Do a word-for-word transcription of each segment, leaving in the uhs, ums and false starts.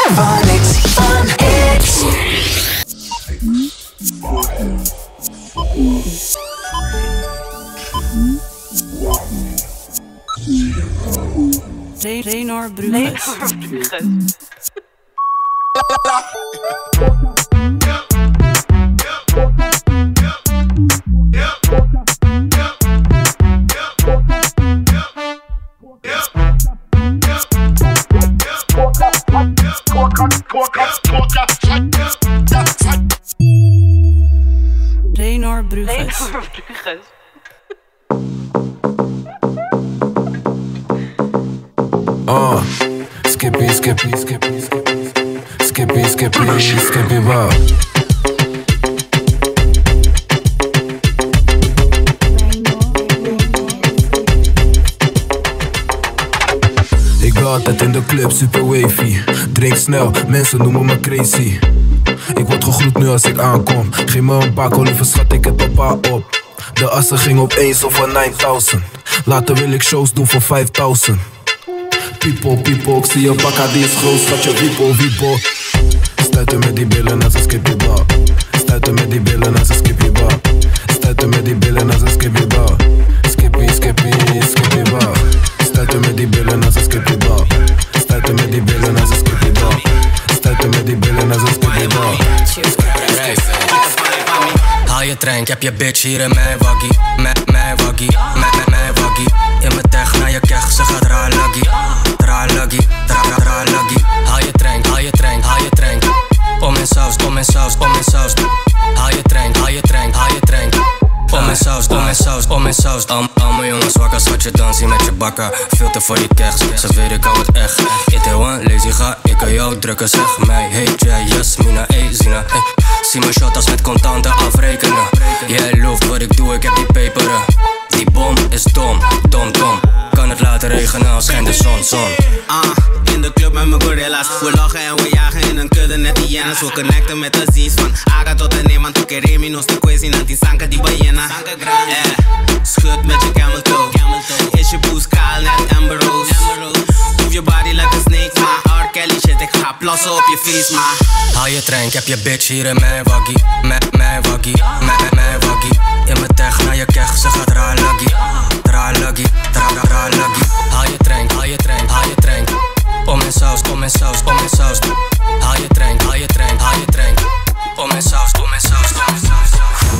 Van X, Van X. Renor Bruges. Renor Bruges. Uh, Skippy, Skippy, Skippy, Skippy, Skippy, Skippy, Skippy, wow. Ik ben altijd in de club, super wavy. Drink snel, mensen noemen me crazy. Ik word gegroet nu als ik aankom. Geef me een bako, lieve schat, ik heb papa op. De assen ging opeens over nine-thousand. Later wil ik shows doen voor five-thousand. People, people, ik zie je bakka, die is groot, schat je wipo, wipo. Stuiten met die billen als een skippyba. Stuiten met die billen als een skippyba. Stuiten met die billen als een skippyba. Skippy, skippy, skippyba. Stuiten met die billen als een skippyba. Stuiten met die billen als een skippyba. Stuiten met die billen als een skippyba. Haal je trein, ik heb je bitch hier in mijn waggie. Met mijn waggie, met met mijn waggie. In mijn tech naar je kech, ze gaat raar laggie. Raar laggie, raar raar laggie. Haal je trein, haal je trein, haal je trein. Om in saus, om in saus, om in saus. Haal je trein, haal je trein, haal je trein. Om in saus, om in saus, om in saus. Al, al mijn jongens wakker, schat je dansie met je bakken. Filter voor die keks, ze weet ik hou het echt. Itaewon, lazy ga, ik kan jou drukken, zeg mij. Hey Jay, Jasmina, hey Zina, hey. Zie mijn shot als met contanten afrekenen. Jij looft wat ik doe, ik heb die peperen. Die bom is dom, dom, dom. Kan het laten regenen als schijnt de zon, zon. Uh, in de club met mijn gorillas. We lachen en we jagen in een kudde net die jennas. We connecten met de Z's van Aga tot de Neeman. Tu queremi, nos te kwezi, nanti sanka die ballena. Yeah, schud met je camel toe. Is je poes kaal net Amber Rose. Move your body like a snake, ma. R. Kelly shit, ik ga plassen op je face, ma. Haal je trein, ik heb je bitch hier in mijn waggie. Met mijn waggie, met met mijn waggie. In mijn tech naar je kech, ze gaat raar laggie. Raar laggie, raar raar laggie. Haal je trein, haal je trein, haal je trein. Om in saus, om in saus, om in saus. Haal je trein, haal je trein, haal je trein. Om in saus, om in saus, om in saus.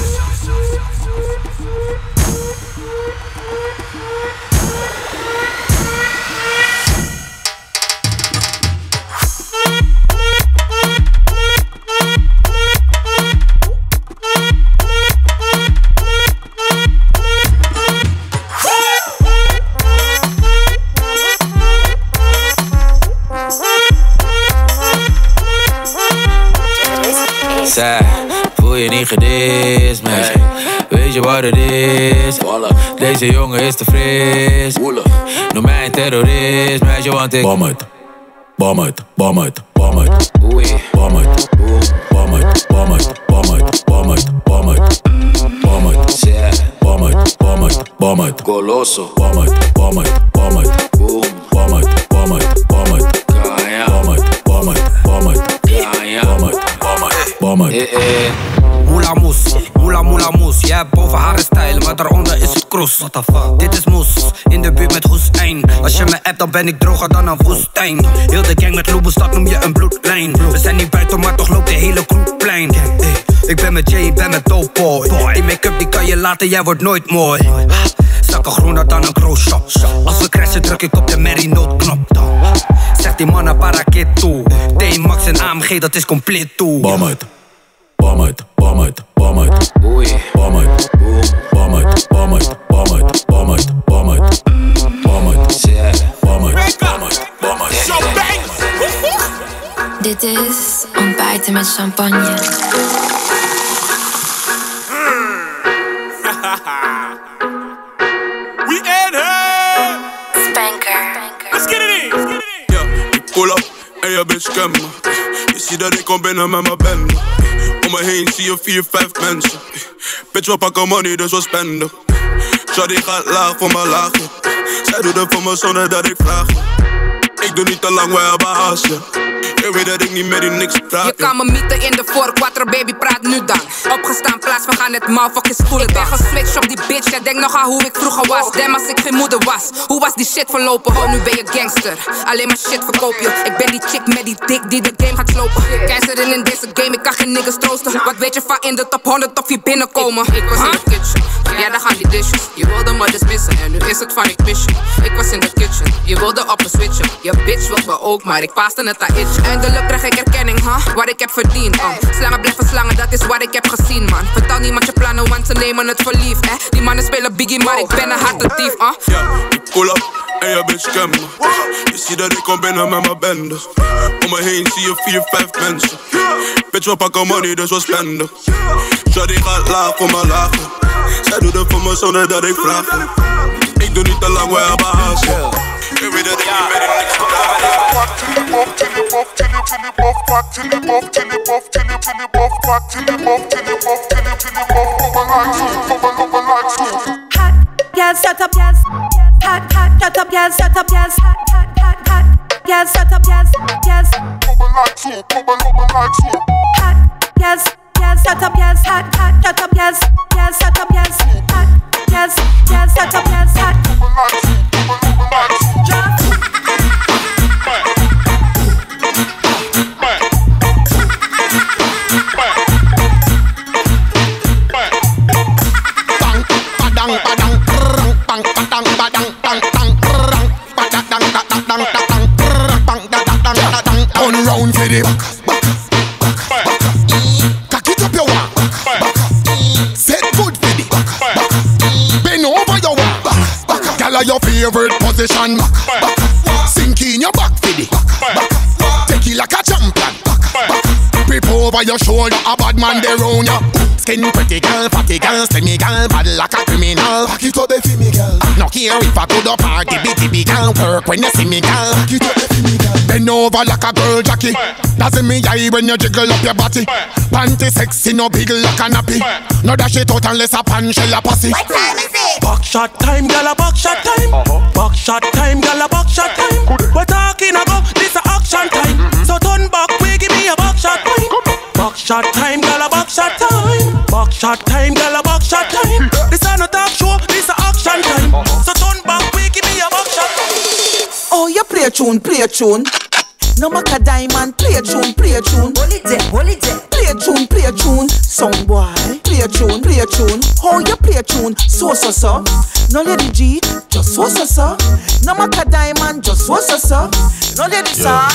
Zij, voel je niet gedist, meisje? Weet je wat het is? Deze jongen is te fris. Noem mij een terrorist, meisje, want ik bom uit, bom uit, bom uit, bom uit. Bom uit, bom uit, bom uit, bom uit, bom uit, bom uit, bom uit, bom uit, bom uit, bom uit, goloso, bom uit, bom uit, bom uit, boom, bom uit, bom uit, bom uit, bom uit, bom uit, bom uit, bom uit, bom uit, bom uit. Moela moes, moela moela moes. Jij hebt boven haar stijl, maar daaronder is het kroes. What the fuck? Dit is moes, in de buurt met Hoestijn. Als je me appt, dan ben ik droger dan een woestijn. Heel de gang met Lobos, dat noem je een bloedlijn. We zijn niet buiten, maar toch loopt de hele crew plein. Hey, ik ben met Jay, ik ben met Dope Boy. Die make-up die kan je laten, jij wordt nooit mooi. Zakken groener dan een crowshop. Als we crashen, druk ik op de Mary noodknop. Zegt die mannen parakit toe. T-Max en A M G, dat is compleet toe. Bom uit, bom uit, bom uit, bom uit. Bom uit, bom uit, bom uit, bom uit, bom uit, bom uit, bom uit, bom uit, bom uit, bom uit. Dit is ontbijten met champagne. We in here! Spanker. Let's get it in! Let's get it in! Yeah, ik pull up en je bitch ken me. Je ziet dat ik kom binnen met mijn bende. Om me heen zie je vier, vijf mensen. Bitch, we pakken money, dus we spenden. Shawty gaat laag voor mijn laagje. Zij doet het voor me zonder dat ik vraag. Ik doe niet te lang, we hebben haast, ja. Je weet dat ik niet met die niks praat. Je kan me mieten in de voor quattro, baby, praat nu dan. Opgestaan, plaats, we gaan het motherfucking spoelen. Ik ben geswitcht op die bitch, jij denkt nog aan hoe ik vroeger was. Damn, als ik geen moeder was, hoe was die shit verlopen? Oh, nu ben je gangster, alleen maar shit verkoop je. Ik ben die chick met die dik die de game gaat slopen. Keizerin in deze game, ik kan geen niggas troosten. Wat weet je van in de top honderd of je binnenkomen? Ik was in de kitchen, ja daar gaan die dishes. Je wilde me dus missen en nu is het van ik mis je. Ik was in de kitchen, je wilde op me switchen. Je bitch wil me ook, maar ik paaste het aan itch. Eindelijk krijg ik erkenning, huh? Wat ik heb verdiend, uh. Slangen blijven slangen, dat is wat ik heb gezien, man. Vertel niemand je plannen, want ze nemen het voor lief, eh? Die mannen spelen Biggie, maar ik ben een harte dief, uh. Ja, ik pull up en je bitch ken me. Je ziet dat ik kom binnen met mijn bende. Om me heen zie je vier, vijf mensen. Bitch, we pakken money, dus we spenden. Shawty gaat laag voor me lachen. Zij doet het voor me zonder dat ik vraag. Ik doe niet te lang, we hebben haast. Je weet dat ik niet meer in niks kan halen. Yes, shut up, yes. Hot, hot, shut up, yes, shut up, yes. Hot, hot, hot, hot. Yes, shut up, yes, yes. Hot, yes, yes, shut up, yes. Hot, hot, shut up, yes. Yes, shut up, yes. Hot, yes, yes, shut up, yes. Hot. Turn round for the back, back, back, back. Cock it up your walk, back. Set good for the back, back. Bend over your walk, back, back. Gyal your favorite position, back, back. Sink in your back for the back, back. Take it like a champion, back, back. Grip over your shoulder, a bad man there round ya. Skin pretty girl, fatty girl, slimmy girl, bad like a criminal. Back it up the me girl. No care if I go to party, bitty big girl. Work when you see me girl. Back it up the me girl. Bend over like a girl Jackie. That's in me eye when you jiggle up your body. Panty sexy, no big like a nappy. No dash it out unless a pan shell a pussy. What time is it? Back shot time, gyal a back shot time. Back shot time, gyal a back shot time. We're talking about this a action time. So turn back, we give me a back shot time. Back shot time, gyal a back shot time. Back shot time, gyal a back shot time. This a no talk show, this a action time. So turn back, we give me a back shot time. Oh, you play a tune, play a tune. No maca diamond, play a tune, play a tune. Holiday, holiday. Play a tune, play a tune. Song boy, play a tune, play a tune. How you play a tune? So so so. No lady G, just so so so. No maca diamond, just so so so. No lady sa.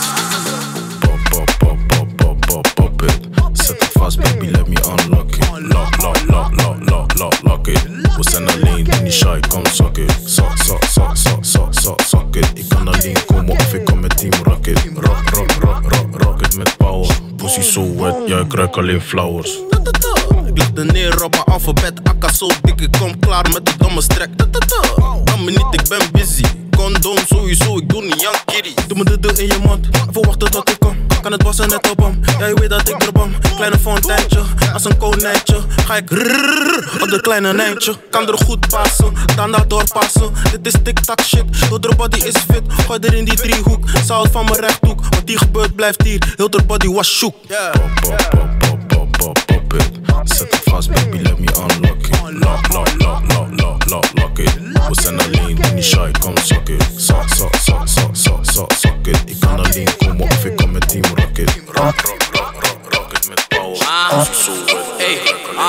Pop, pop, pop, pop, pop, pop, pop it. Zet het vast, baby, let me unlock it. Lock, lock, lock, lock, lock, lock, lock it. We zijn alleen, doe niet shy, kom sok it. Sok, sok, sok, sok, sok, sok, sok it. Ik kan alleen komen of ik kom met Team Rocket. Rock, rock, rock, rock, rock it met power. Pussy so wet, ja ik ruik alleen flowers. Ik leg er neer op mijn alfabet, akka zo dik, ik kom klaar met de domme strek. Kan me niet, ik ben busy. Condom sowieso, ik doe niet aan kitty. Doe me de deur in je mond, even wachten tot ik kom. Kan het wassen net op hem, ja je weet dat ik er bam. Kleine fonteintje, als een konijntje. Ga ik rrrr op de kleine nijntje. Kan er goed passen, daarna doorpassen. Dit is tic-tac shit, heel de body is fit. Gooi er in die driehoek, zout van mijn rechthoek. Wat die gebeurt blijft hier, heel de body was shook. Pop, pop, pop, pop, pop, pop, pop it. Zet het vast, baby, let me unlock it. Lock, lock, lock, lock, lock, lock, lock it. We zijn alleen, doe niet shy, kom sok it. Sok, sok, sok, sok, sok, sok, sok it. Ik kan alleen komen of ik kom met Team Rocket. Rock, rock, rock, rock, rock it met power. Ah, so wet. Hey,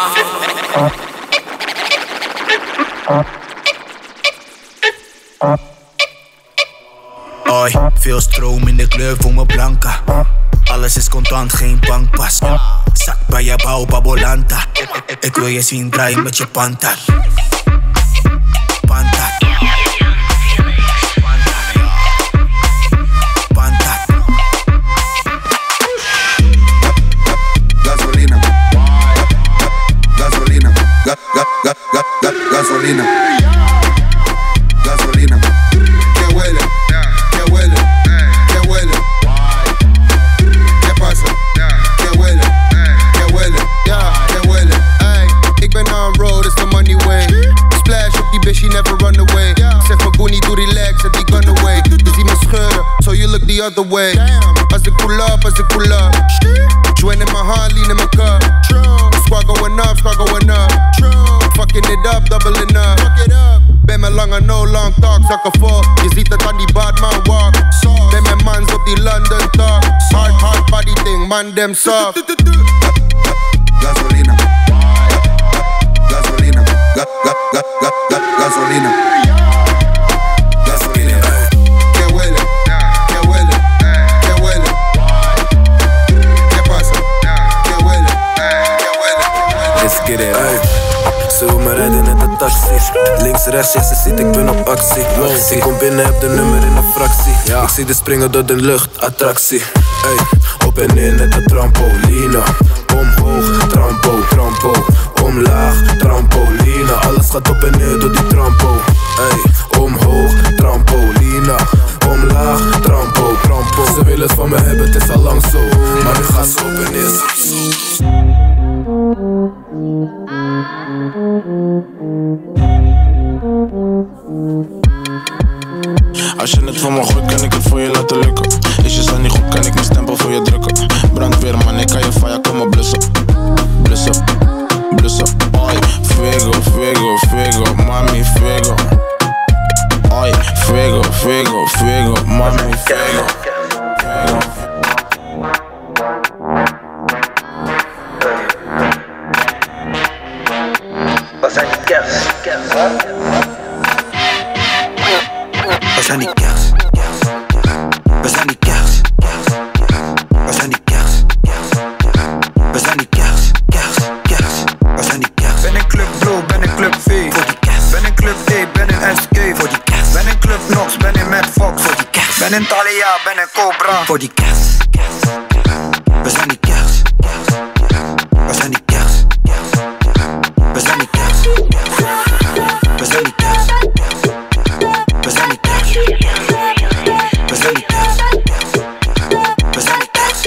ah. Oi, veel stroom in de kleur voor mijn blanca. Alles is contant, geen bankpas. Zak bij je bouw, babolanta. Ik wil je zien draaien met je panta. Panta. Panta. Gasolina. Gasolina. Ga, ga, ga, ga, ga, gasolina. Gasolina. Que huele. Que huele. Que huele. ¿Qué pasa? Que huele. Que huele. Que huele. Ay, ik ben on road, it's the money way. Splash op die bitch, she never run away. Zeg van Goonie, doe relax, zet die gun away. Je ziet me scheuren, so you look the other way. Als ik pull up, as ik pull up. Join in my hand, lean in my cup. Squad going up, squad going up. Fucking it up, doubling up. Ben met lange no long talk, zakken vol. Je ziet het aan die badman walk. Ben met mans op die London talk. Hard, hard body thing, man them soft. Gasolina. Gasolina. Ga, ga, ga, ga, ga, gasolina. Gasolina. Que huele, que huele, que huele. ¿Qué pasa? Que huele, que huele. Let's get it, hey. Zullen we maar rijden in de taxi. Links, rechts, ja, ze ziet, ik ben op actie. Ik kom binnen, heb de nummer in een fractie. Ik zie de springen door de lucht, attractie. Hey, op en neer net de trampoline. Omhoog, trampo, trampo. Omlaag, trampoline. Alles gaat op en neer door die trampo. Hey, omhoog, trampoline. Omlaag, trampo, trampo. Ze willen het van me hebben, het is al lang zo. Maar nu gaan ze op en neer. Als je het voor me gooit, kan ik het voor je laten lukken. Is je zo niet goed, kan ik mijn stempel voor je drukken. Brandweer man, ik kan je fire komen blussen. Blussen, blussen. Oi, fuego, fuego, fuego, mami, fuego. Oi, fuego, fuego, fuego, mami, fuego. We zijn die kers, kers, we zijn die kers, we zijn die kers, we zijn die kers, we zijn die kers, kers, kers, we zijn die kers. Ben in Club Blue, ben in Club V, voor die kers. Ben in Club D, ben in S K, voor die kers. Ben in Club Nox, ben in Mad Fox, voor die kers. Ben in Thalia, ben in Cobra, voor die kers. We zijn die kers, we zijn die kers, we zijn die kers, we zijn die kers. We zijn die kers. We zijn die kers. We zijn die kers.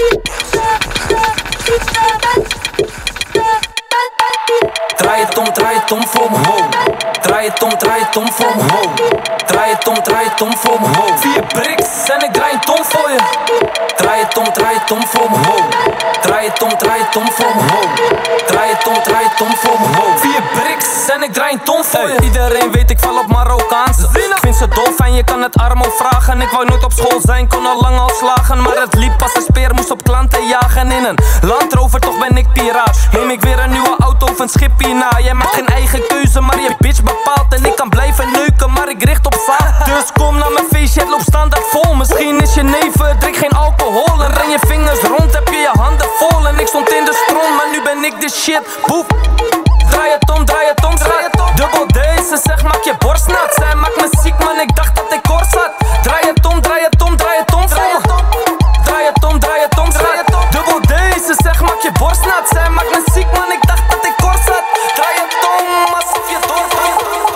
Draai het om, draai het om voor me. Draai het om, draai het om voor me. Draai het om, draai het om voor me. Vier bricks en ik draai een ton voor je. Draai het om, draai het om voor me. Draai het om, draai het om voor me. Draai het om, draai het om voor me. Vier bricks en ik draai een ton voor je. Iedereen weet ik val op Marokkaans. Ik vind ze dol fijn, je kan het Armo vragen. Ik wou nooit op school zijn, kon al lang al slagen. Maar het liep als een speer, moest op klanten jagen. In een Land Rover, toch ben ik piraat. Neem ik weer een nieuwe auto of een schip hierna. Jij maakt geen eigen keuze, maar je bitch bepaalt. En ik kan blijven neuken, maar ik richt op zaad. Dus kom naar mijn feestje, het loopt standaard vol. Misschien is je neven, drink geen alcohol. En ren je vingers rond, heb je je handen vol. En ik stond in de stroom, maar nu ben ik de shit. Boef. Draai het om, draai het om, draai het om. Dubbel D, ze zegt maak je borst nat. Zij maakt me ziek man, ik dacht dat ik kort zat. Draai het om, draai het om, draai het om voor me. Draai het om, draai het om, draai het om. Dubbel D, ze zegt maak je borst nat. Zij maakt me ziek man, ik dacht dat ik kort zat. Draai het om, alsof je doorvalt.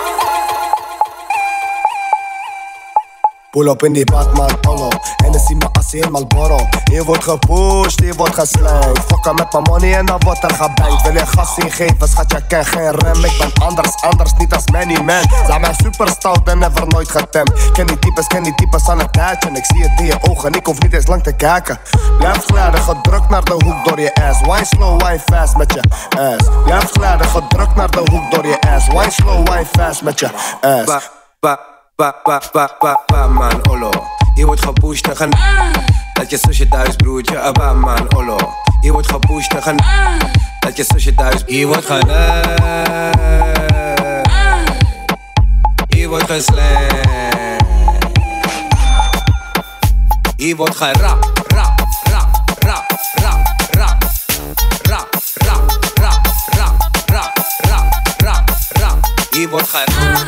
Pull up in die Batman Polo. En dan zie me als helemaal borrel. Je wordt gepusht, je wordt geslijmd. Fokken met mijn money en dan wordt er gebangd. Wil je gas ingeven, schat, je ken geen rem. Ik ben anders, anders, niet als Manny Man. Zijn mij super stout en never nooit getemd. Ken die types, ken die types aan het tijdje. Ik zie het in je ogen, ik hoef niet eens lang te kijken. Blijf glijden, gedrukt naar de hoek door je ass. Wine slow, wine fast met je ass. Blijf glijden, gedrukt naar de hoek door je ass. Wine slow, wine fast met je ass. Ba, ba, ba, ba, ba, ba, ba, man, olo. Je wordt gepusht en gen... Dat je zusje thuis broertje, abba man, olo. Je wordt gepusht en gen... Dat je zusje thuis... Je wordt gen... Je wordt gesleept. Je wordt gerap, rap, rap, rap, rap, rap, rap, rap, rap, rap, rap, rap, rap, rap. Je wordt gerap.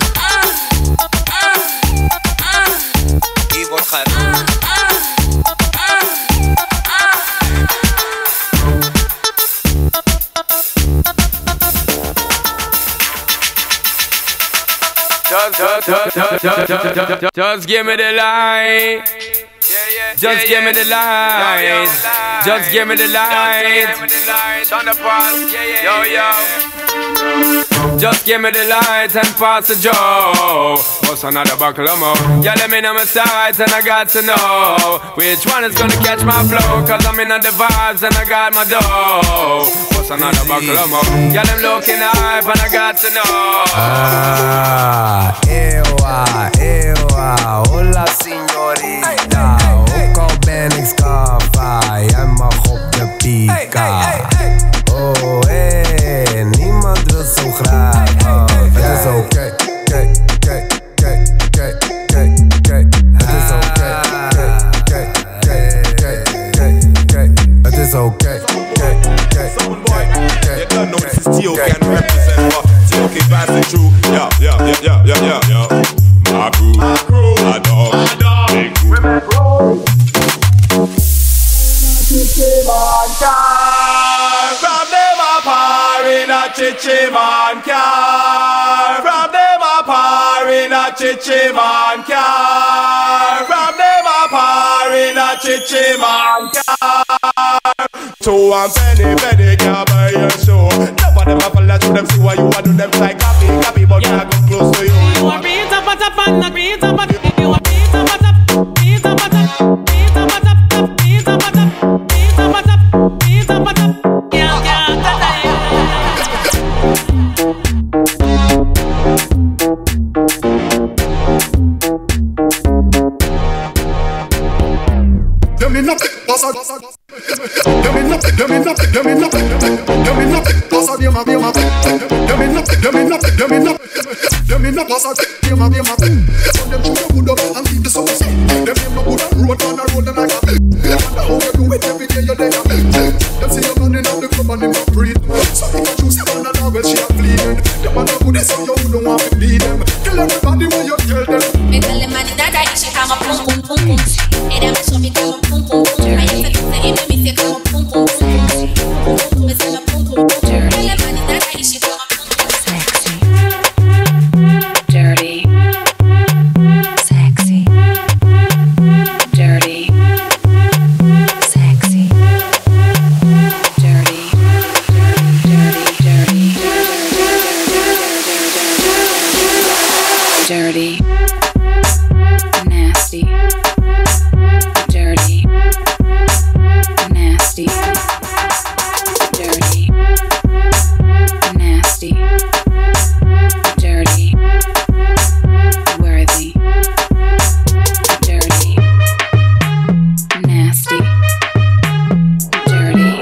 Je wordt gerap. Just, just, just, just, just, just, just, just, just give me the light. Just give me the light. Just give me the light. Yo, yo. Just give me the light and pass the joe. What's another buckle of more? Yeah, let me know my sides and I got to know which one is gonna catch my flow. Cause I'm in on the vibes and I got my dough. What's another buckle of more? Yeah, them looking hype and I got to know. Ah, ewa, ewa, hola signorita. Ook al ben ik Scarface, jij mag op de pika. Oh, hey, niemand wil zo graag. Oh, het is oké, oké, oké, oké, oké, oké, oké. Het is oké, oké, oké, oké, oké, oké. Het is oké, oké, oké, oké. You don't know this is T O can represent, but T O K passing through. Yeah, yeah, yeah, yeah, yeah, yeah, yeah. My crew, my dog, big crew. From them a par in a chichi man car. From them a par in a chichi man car. From them a par in a chichi man car. Two and penny, penny can't buy your show. None of them a follow through them, see what you want do them try copy, copy, but yeah. Not come close to you. You want beat up, up, up, and not beat up, up. You want beat up, up, up, beat up, up, beat up, up, beat up, up, beat up, up, beat up, up. Yeah, yeah, Give me nothing, boss. Give me nothing, give me nothing, give me nothing, give me nothing, boss. Give me nothing, give me nothing, give me nothing, give me nothing, give me nothing, boss. Give me nothing. Some them shoot you good up and keep the sun set. Them them no good on road, on a road and I got it. I wonder how you do it every day. You're there. Them see you running out the club and them not breathe. So if you choose them on a dog, well she a bleeding. Them man no good is how you don't want to bleed them. Kill everybody when you tell them. Me tell them man that I she come up pum pum pum pum. Hey, them show me come up pum pum pum. I used to say hey, me say come up pum pum pum. Me say come pum pum pum. Tell them man that I she come up pum pum. Sexy, dirty, sexy, dirty, sexy, dirty, dirty, dirty, dirty, nasty, dirty, nasty, dirty, nasty, dirty, worthy, dirty, nasty, dirty,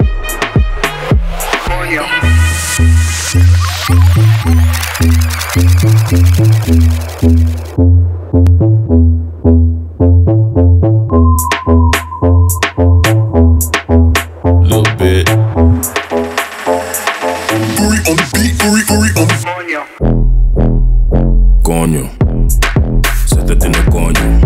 Little bit. Uri on the beat, Uri, Uri on the Coño, zet in de coño.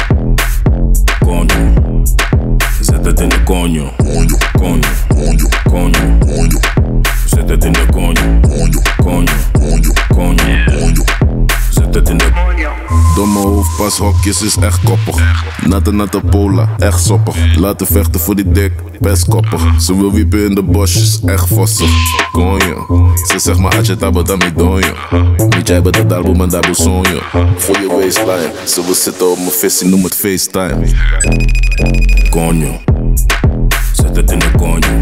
Coño, zet in de coño. Coño, coño, coño, coño. Zet in de coño. Coño, coño, coño, coño. Zet in de coño. Domme hoofdpashokjes is echt koppig. Natte natte pola, echt soppig. Laten vechten voor die dik, best koppig. Ze wil wiepen in de bosjes, echt vossig. Konjo, ze zegt maar atje tabo dan mi donjo. Niet jij bent het album en daar sonjo. Voor je waistline, ze wil zitten op mijn visie, noem het FaceTime. Konjo, zet het in de konjo.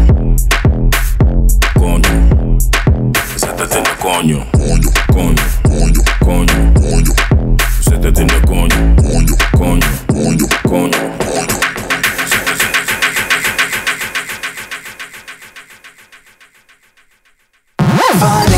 Konjo, zet het in de konjo. Konjo, konjo, konjo, konjo. Zet het in de konjo. Konjo, konjo, konjo, konjo. Funny